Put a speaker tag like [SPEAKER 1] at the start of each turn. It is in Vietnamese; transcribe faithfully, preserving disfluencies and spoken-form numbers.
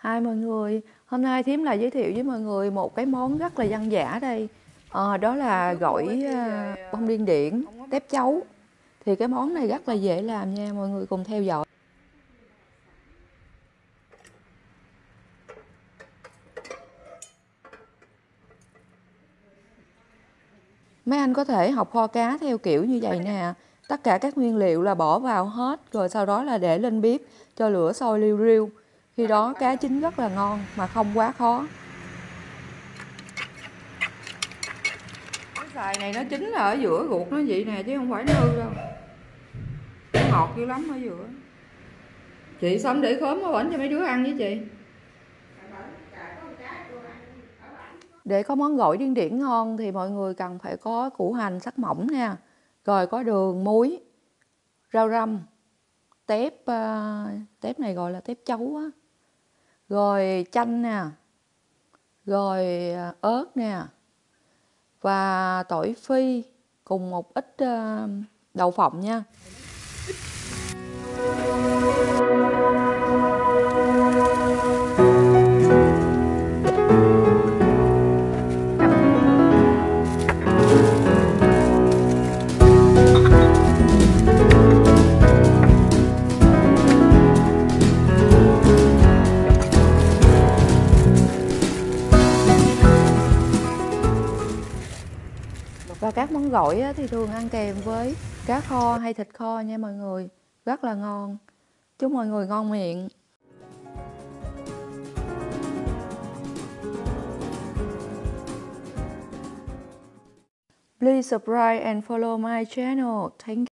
[SPEAKER 1] Hai mọi người, hôm nay Thím lại giới thiệu với mọi người một cái món rất là dân dã đây. Ờ, đó là gỏi à, bông điên điển, tép chấu. Thì cái món này rất là dễ làm nha, mọi người cùng theo dõi. Mấy anh có thể học kho cá theo kiểu như vậy nè. Tất cả các nguyên liệu là bỏ vào hết, rồi sau đó là để lên bếp cho lửa sôi liu riu. Khi đó cá chín rất là ngon mà không quá khó. Cái xài này nó chín là ở giữa ruột nó vậy nè, chứ không phải nó hư đâu. Nó ngọt dữ lắm ở giữa. Chị xong để khóm ở bển cho mấy đứa ăn với chị. Để có món gỏi điên điển ngon thì mọi người cần phải có củ hành sắc mỏng nha. Rồi có đường, muối, rau răm, tép, uh, tép này gọi là tép chấu á. Rồi chanh nè. Rồi ớt nè. Và tỏi phi cùng một ít uh, đậu phộng nha. Và các món gỏi thì thường ăn kèm với cá kho hay thịt kho nha mọi người. Rất là ngon. Chúc mọi người ngon miệng. Please subscribe and follow my channel. Thank you.